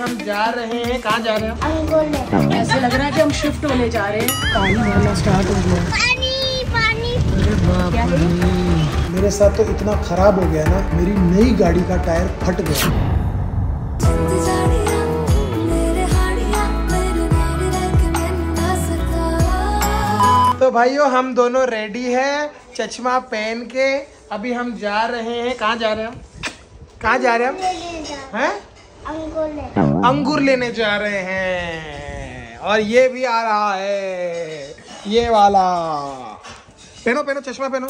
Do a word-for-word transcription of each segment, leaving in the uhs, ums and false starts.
हम जा रहे हैं, कहाँ जा रहे हैं? ऐसे लग रहा है कि हम शिफ्ट होने जा रहे हैं। पानी भरना स्टार्ट हो गया। पानी पानी। अरे बाप रे, मेरे साथ तो इतना खराब हो गया ना, मेरी नई गाड़ी का टायर फट गया। तो भाइयों हम दोनों रेडी हैं, चश्मा पहन के अभी हम जा रहे हैं। कहाँ जा रहे हैं हम? कहाँ जा रहे हैं हम? हैं? अंगूर ले अंगूर लेने जा रहे हैं। और ये भी आ रहा है, ये वाला। पहनो पहनो चश्मा पहनो।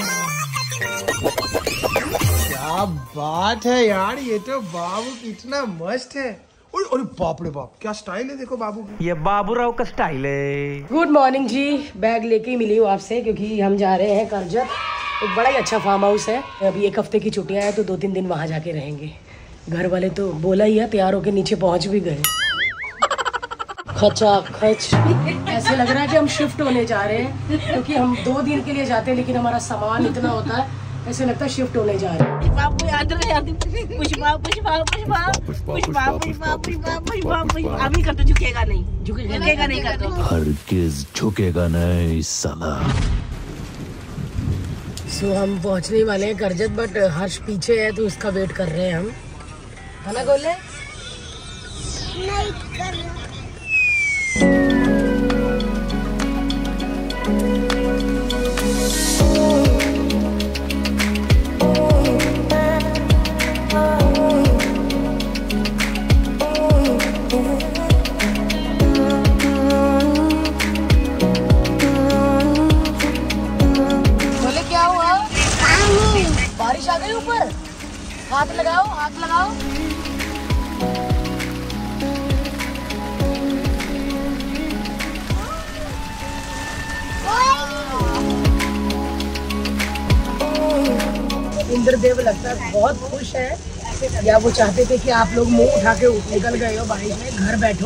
क्या बात है यार, ये तो बाबू कितना मस्त है। अरे बाप रे बाप, क्या स्टाइल है, देखो बाबू की। ये बाबूराव का स्टाइल है। गुड मॉर्निंग जी, बैग लेके ही मिली हूँ आपसे क्योंकि हम जा रहे हैं करजत। एक बड़ा ही अच्छा फार्म हाउस है। अभी एक हफ्ते की छुट्टियां हैं तो दो तीन दिन वहाँ जाके रहेंगे। घर वाले तो बोला ही है, तैयार होके नीचे पहुँच भी गए। खचा खच। ऐसे लग रहा है कि हम शिफ्ट होने जा रहे हैं क्योंकि हम दो दिन के लिए जाते हैं लेकिन हमारा सामान इतना होता है, ऐसे लगता है शिफ्ट होने जा रहे हैं। बाबू याद रहे पुष्पा पुष्पा पुष्पा पुष्पा पुष्पा पुष्पा पुष्पा। अभी कर तो झुकेगा नहीं, झुकेगा नहीं कर तो। हरगिज़ झुकेगा नहीं साला। सो हम पहुंचने वाले हैं करजत, बट हर्ष पीछे है तो उसका वेट कर रहे हैं हम, है ना गोले? नहीं कर रहा। बारिश आ गई ऊपर, हाथ लगाओ हाथ लगाओ। इंद्रदेव लगता है बहुत खुश है, या वो चाहते थे कि आप लोग मुंह उठा के निकल गए हो बारिश में, घर बैठो,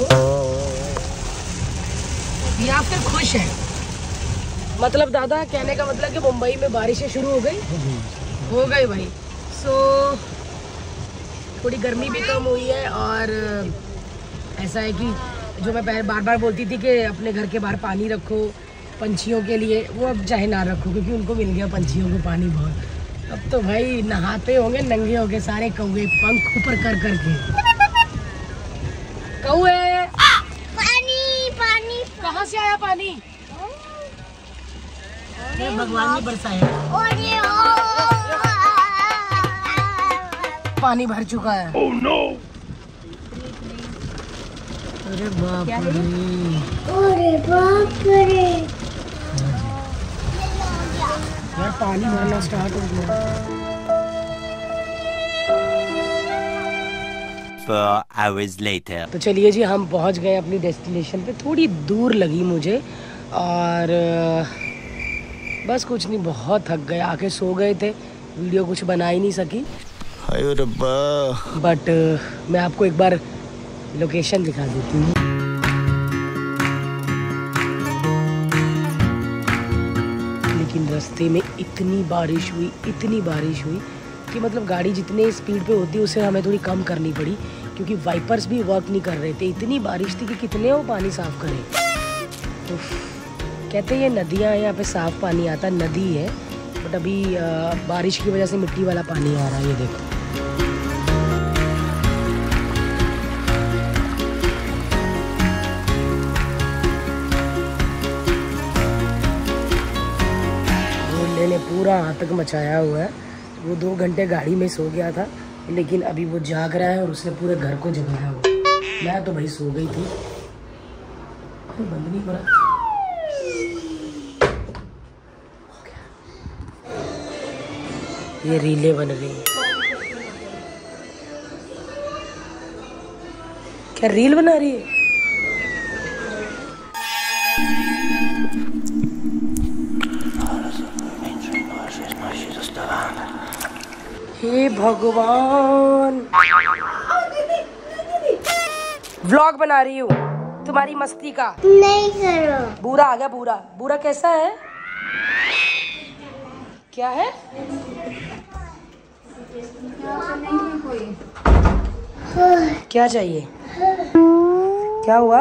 या फिर खुश है। मतलब दादा कहने का मतलब कि मुंबई में बारिशें शुरू हो गई हो गई भाई। सो so, थोड़ी गर्मी भी कम हुई है। और ऐसा है कि जो मैं बार बार बोलती थी कि अपने घर के बाहर पानी रखो पंछियों के लिए, वो अब चाहे ना रखो क्योंकि उनको मिल गया पंछियों को पानी बहुत। अब तो भाई नहाते होंगे नंगे होंगे सारे कौवे, पंख ऊपर कर कर के। कौवे पानी पानी कहाँ से आया पानी? भगवान ने बरसाया। पानी भर चुका है। oh, no! अरे बाप रे, अरे बाप रे यार, पानी भरना स्टार्ट हो गया। Four hours later. तो चलिए जी, हम पहुंच गए अपनी डेस्टिनेशन पे। थोड़ी दूर लगी मुझे और बस कुछ नहीं, बहुत थक गए, आके सो गए थे, वीडियो कुछ बना ही नहीं सकी। हाय रब्बा। बट uh, मैं आपको एक बार लोकेशन दिखा देती हूँ। लेकिन रास्ते में इतनी बारिश हुई इतनी बारिश हुई कि मतलब गाड़ी जितने स्पीड पे होती है उसे हमें थोड़ी कम करनी पड़ी क्योंकि वाइपर्स भी वर्क नहीं कर रहे थे। इतनी बारिश थी कि कितने वो पानी साफ करें। तो कहते हैं ये नदियाँ हैं, यहाँ पे साफ पानी आता, नदी है, बट अभी आ, बारिश की वजह से मिट्टी वाला पानी आ रहा है। ये देखो, गोले ने पूरा आतंक मचाया हुआ है। वो दो घंटे गाड़ी में सो गया था लेकिन अभी वो जाग रहा है और उसने पूरे घर को जगाया हुआ। मैं तो भाई सो गई थी। बंद नहीं हो रहा। ये रीलें बन रही हैं। क्या रील बना रही है? हे भगवान, व्लॉग बना रही हूँ तुम्हारी मस्ती का। नहीं करो। बुरा आ गया। बुरा बुरा कैसा है? क्या है? क्या चाहिए? क्या हुआ?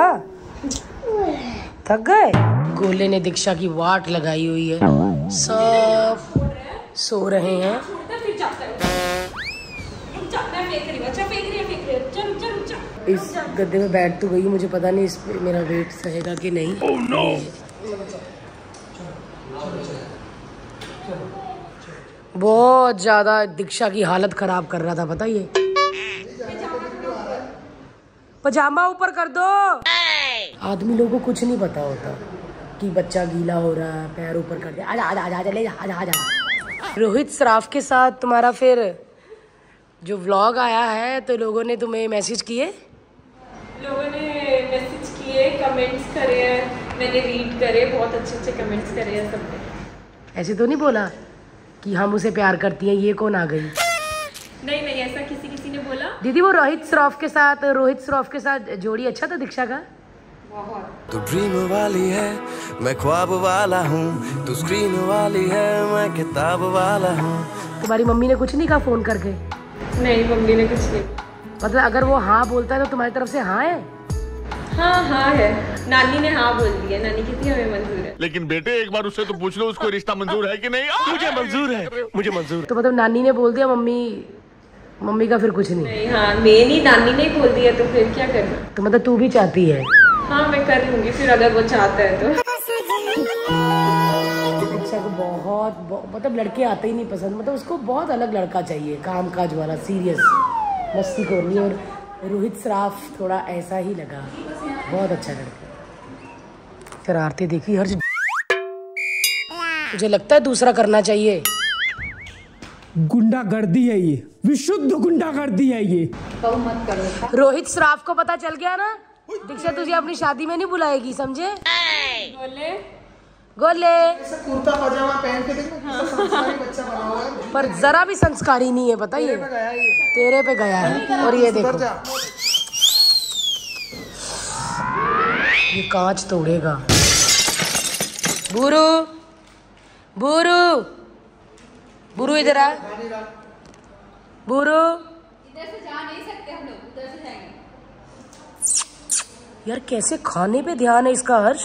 थक गए? गोले ने दीक्षा की वाट लगाई हुई है, सब सो रहे हैं। इस गद्दे में बैठ तो गई, मुझे पता नहीं इस पे मेरा वेट सहेगा कि नहीं। oh, no. बहुत ज्यादा दीक्षा की हालत खराब कर रहा था, पता ये। पजामा ऊपर कर दो। आदमी लोगों को कुछ नहीं पता होता कि बच्चा गीला हो रहा है, पैर ऊपर कर दे। आजा आजा आजा आजा ले आजा आजा। रोहित सराफ के साथ तुम्हारा फिर जो व्लॉग आया है, तो लोगों ने तुम्हें मैसेज किए? लोगों ने मैसेज किए, कमेंट्स करे हैं, मैंने रीड करे, बहुत अच्छे अच्छे कमेंट्स करे हैं सबने। ऐसे तो नहीं बोला कि हम उसे प्यार करती हैं, ये कौन आ गई? नहीं नहीं, ऐसा किसी किसी ने बोला। दीदी वो रोहित श्रॉफ के साथ रोहित श्रॉफ के साथ जोड़ी अच्छा था दीक्षा का। तू ड्रीम वाली है, मैं ख्वाब वाला हूँ, तू स्क्रीन वाली है, मैं किताब वाला हूँ। तुम्हारी मम्मी ने कुछ नहीं कहा फोन करके? नहीं, मम्मी ने कुछ नहीं। मतलब अगर वो हाँ बोलता है तो तुम्हारी तरफ से हाँ है? हाँ हाँ है, नानी ने हाँ बोल दिया, नानी कहती है हमें मंजूर है। लेकिन बेटे एक बार उससे तो पूछ लो उसको रिश्ता मंजूर है कि नहीं। मुझे मंजूर है, मुझे मंजूर। तो मतलब नानी ने बोल दिया, मम्मी मम्मी का फिर कुछ नहीं? नहीं, हाँ मेरी नानी ने बोल दिया, तो फिर क्या करना। तो मतलब तू भी चाहती है? हाँ मैं कर लूंगी फिर, अगर वो चाहता है तो। दीक्षा को बहुत, बहुत मतलब लड़के आते ही नहीं पसंद, मतलब उसको बहुत अलग लड़का चाहिए, काम काज वाला, सीरियस, मस्ती करनी। और रोहित सराफ थोड़ा ऐसा ही लगा, बहुत अच्छा लड़का। शरारतें देखी हर, मुझे लगता है दूसरा करना चाहिए। गुंडागर्दी है ये, विशुद्ध गुंडागर्दी है ये। मत करो। रोहित सराफ को पता चल गया ना, दीक्षा तुझे अपनी शादी में नहीं बुलाएगी, समझे? गोले गोले कुर्ता पजामा पहन के देखो, संस्कारी बच्चा बना हुआ है, पर जरा भी संस्कारी नहीं है, पता ये तेरे पे गया है। और ये देखो, ये कांच तोड़ेगा। बुरू बुरू बुरू इधर आ। बुरू इधर से जा नहीं सकते हम लोग, उधर से जाएंगे। यार कैसे खाने पे ध्यान है इसका हर्ष,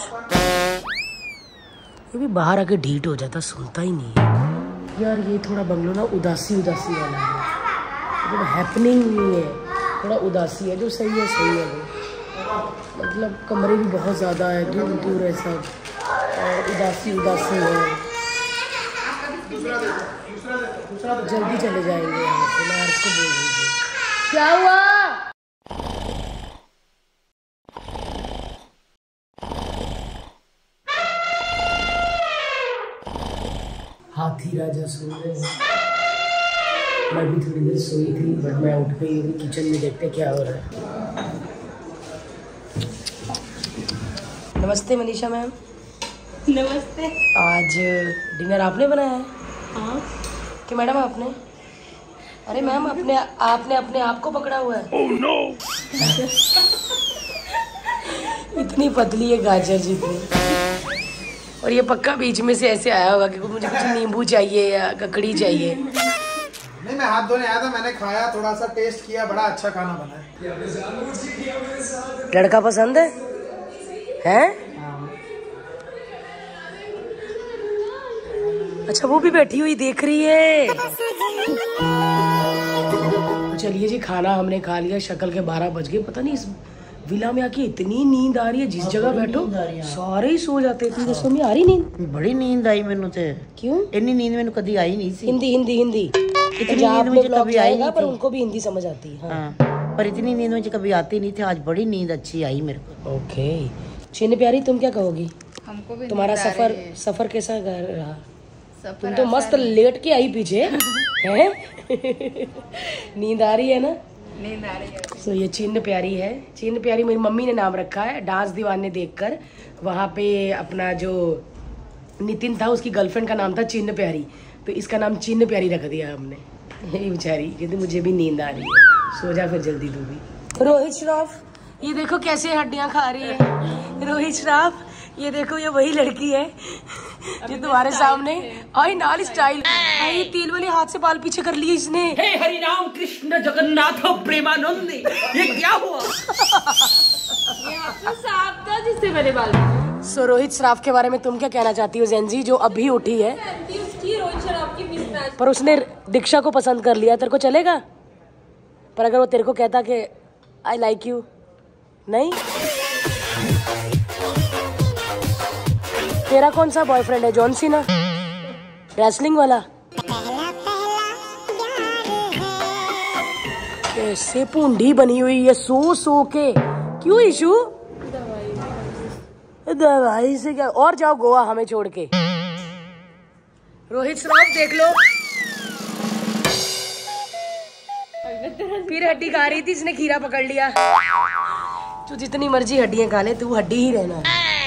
ये भी बाहर आके ढीठ हो जाता, सुनता ही नहीं है। यार ये थोड़ा बंगलो ना उदासी उदासी वाला है, मतलब हैपनिंग नहीं है, थोड़ा उदासी है, जो सही है सही है वो। मतलब कमरे भी बहुत ज़्यादा है, दूर दूर है सब, और उदासी उदासी है। जल्दी चले जाएंगे यहाँ से, मैं हर्ष को बोल दीजिए। क्या हुआ? हाथी राजा सो रहे हैं, मैं भी थोड़ी देर सोई थी, बट मैं उठ गई अभी। किचन में देखते क्या हो रहा है। नमस्ते मनीषा मैम। नमस्ते। आज डिनर आपने बनाया है? हाँ। कि मैडम आपने? अरे मैम अपने आपने अपने आप को पकड़ा हुआ है। oh, no. इतनी पतली है गाजर जितनी, और ये पक्का बीच में से ऐसे आया होगा कि मुझे कुछ नींबू चाहिए या ककड़ी चाहिए। नहीं, मैं हाथ धोने आया था, मैंने खाया, थोड़ा सा टेस्ट किया, बड़ा अच्छा खाना बना है। लड़का पसंद है? हैं? अच्छा वो भी बैठी हुई देख रही है। चलिए जी, खाना हमने खा लिया, शक्ल के बारह बज गए। पता नहीं इस विला में आके इतनी नींद आ रही है, जिस जगह बैठो सारे ही सो जाते थे। दसो में आ रही नींद? बड़ी नींद आई मैनू ते। क्यों? इतनी नींद मैनू कभी आई नहीं सी। हिंदी हिंदी हिंदी इतनी नींद मुझे कभी आई नहीं, पर उनको भी हिंदी समझ आती है। हाँ, पर इतनी नींद मुझे कभी आती नहीं थी, आज बड़ी नींद अच्छी आई मेरे को। ओके चिन्न प्यारी, तुम क्या कहोगी? हमको भी तुम्हारा सफर सफर कैसा रहा? तुम तो मस्त लेट के आई पीछे है। नींद आ रही है ना? नींद आ रही है। तो ये चिन्न प्यारी है। चिन्न प्यारी मेरी मम्मी ने नाम रखा है, डांस दीवाने देखकर। वहाँ पे अपना जो नितिन था उसकी गर्लफ्रेंड का नाम था चिन्न प्यारी, तो इसका नाम चिन्न प्यारी रख दिया हमने। ये बेचारी कहती मुझे भी नींद आ रही है, सो जा फिर जल्दी तू भी। रोहित श्रॉफ ये देखो कैसे हड्डियाँ खा रही है। रोहित श्रॉफ ये देखो ये वही लड़की है जो तुम्हारे सामने आई नाल स्टाइल। ये तेल वाले हाथ से बाल पीछे कर लिए इसने। हे हरि राम कृष्ण जगन्नाथ प्रेमानंद, ये क्या हुआ? ये आपका साफ था जिससे मैंने बाल पीछे। सो रोहित श्राफ के बारे में तुम क्या कहना चाहती हो जेंजी, जो अभी उठी है? उसकी रोहित शराब की मिसमैच। पर उसने दीक्षा को पसंद कर लिया, तेरे को चलेगा? पर अगर वो तेरे को कहता कि आई लाइक यू, नहीं? तेरा कौन सा बॉयफ्रेंड है? जॉन सीना, रेसलिंग वाला? कैसे पूंडी बनी हुई है सो सो के। क्यों इशू? दवाई से क्या? और जाओ गोवा हमें छोड़ के। रोहित श्राफ देख लो, फिर हड्डी खा रही थी, इसने खीरा पकड़ लिया। तू जितनी मर्जी हड्डियां खा ले, तू हड्डी ही रहना।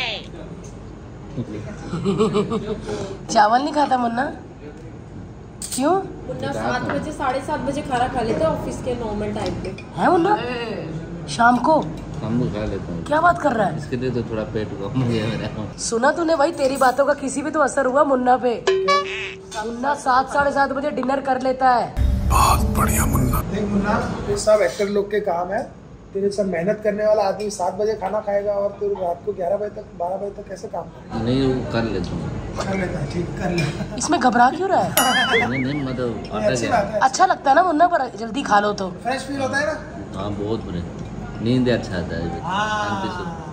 चावल नहीं खाता मुन्ना? क्यों? मुन्ना सात बजे साढ़े सात बजे खाना खा लेते ऑफिस के नॉर्मल टाइम पे। है मुन्ना? शाम को हम लोग खा लेते हैं। क्या बात कर रहा है? इसके लिए तो थोड़ा पेट कम हो गया मेरा। सुना तूने भाई, तेरी बातों का किसी पे तो असर हुआ मुन्ना पे। मुन्ना सात साढ़े सात बजे डिनर कर लेता है। बहुत बढ़िया मुन्ना। देख मुन्ना, ये सब एक्टर लोग के काम है। तेरे सब मेहनत करने वाला आदमी सात बजे खाना खाएगा और तू रात को ग्यारह बजे तक बारह बजे तक कैसे काम करेगा? नहीं, वो कर लेता हूँ। कर लेता है, ठीक कर ले। इसमें घबरा क्यों रहा है? नहीं नहीं, मतलब आता अच्छी क्या? बात है। अच्छा लगता है ना मुन्ना, पर जल्दी खा लो तो फ्रेश फील होता है ना। हाँ बहुत बुरे, नींद अच्छा आता है। शांति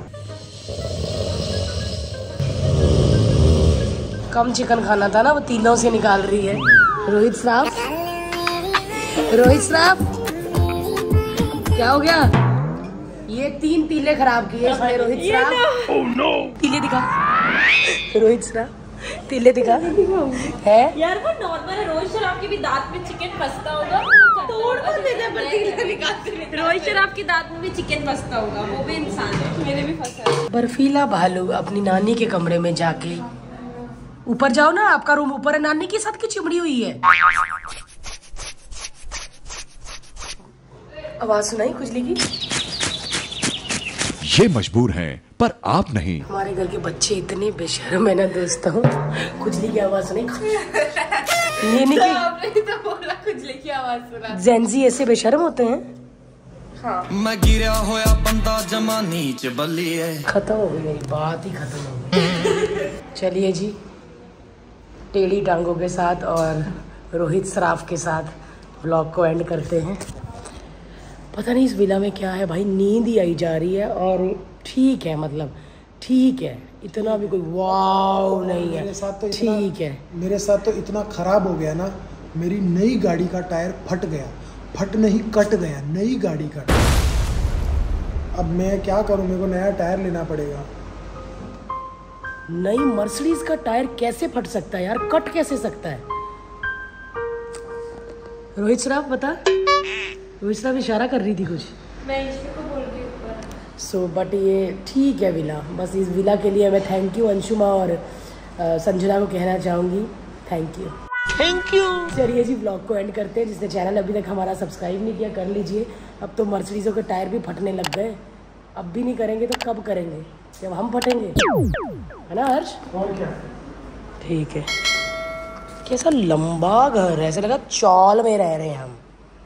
से। कम चिकन खाना था ना, वो तीनों से निकाल रही है। रोहित श्राफ, रोहित श्राफ क्या हो गया? ये तीन तीले खराब किए इसने रोहित श्राफ। oh, no. तीले दिखा रोहित श्राफ, तीले दिखा है यार। वो नॉर्मल है, रोहित शराब के भी दांत में चिकन फंसता होगा। तोड़ को देते पर तीले निकालते हैं। रोहित शराब के दांत में भी चिकन फंसता होगा, वो भी इंसान है, मेरे भी फंसा है। बर्फीला भालू अपनी नानी के कमरे में जाके, ऊपर जाओ ना, आपका रूम ऊपर है। नानी के साथ क्यों चिमड़ी हुई है? आवाज सुनाई खुजली की? ये मजबूर हैं पर आप नहीं। हमारे घर के बच्चे इतने बेशर्म है ना दोस्तों। खुजली की आवाज सुनाई? ये नहीं कि आपने तो बोला खुजली की आवाज सुना। जेंजी ऐसे बेशर्म होते हैं? हाँ। मैं गिरा होया बंदा जमा नीच बल्ली है। खत्म हो गई मेरी बात ही खत्म हो गई। चलिए जी, टेढ़ी टांगों के साथ और रोहित श्राफ के साथ व्लॉग को एंड करते हैं। पता नहीं इस विला में क्या है भाई, नींद ही आई जा रही है। और ठीक है, मतलब ठीक है, इतना भी कोई वाव नहीं है। मेरे साथ तो इतना, ठीक है। मेरे साथ तो इतना खराब हो गया ना, मेरी नई गाड़ी का टायर फट गया। फट नहीं, कट गया, नई गाड़ी का टायर। अब मैं क्या करूं, मेरे को नया टायर लेना पड़ेगा। नई मर्सिडीज का टायर कैसे फट सकता है यार? कट कैसे सकता है? रोहित श्राफ बता। रोहित श्राफ इशारा कर रही थी कुछ। मैं ईश्वर को बोल रही हूँ। सो बट ये ठीक है विला। बस इस विला के लिए मैं थैंक यू अंशुमा और आ, संजना को कहना चाहूँगी, थैंक यू थैंक यू। चलिए जी, ब्लॉग को एंड करते हैं। जिसने चैनल अभी तक हमारा सब्सक्राइब नहीं किया कर लीजिए। अब तो मर्सिडीज़ों के टायर भी फटने लग गए। अब भी नहीं करेंगे तो कब करेंगे? जब हम फटेंगे, है ना हर्ष? और क्या? ठीक है। कैसा लंबा घर है, ऐसा लगा चौल में रह रहे हैं हम।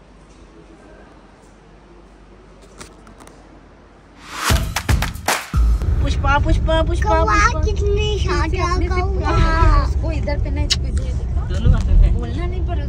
पुष्पा पुष्पा पुष्पा पुष्पा कितनी शादी उसको इधर पे ना, इसको इधर दिखा। दोनों हाथ में बोलना नहीं पर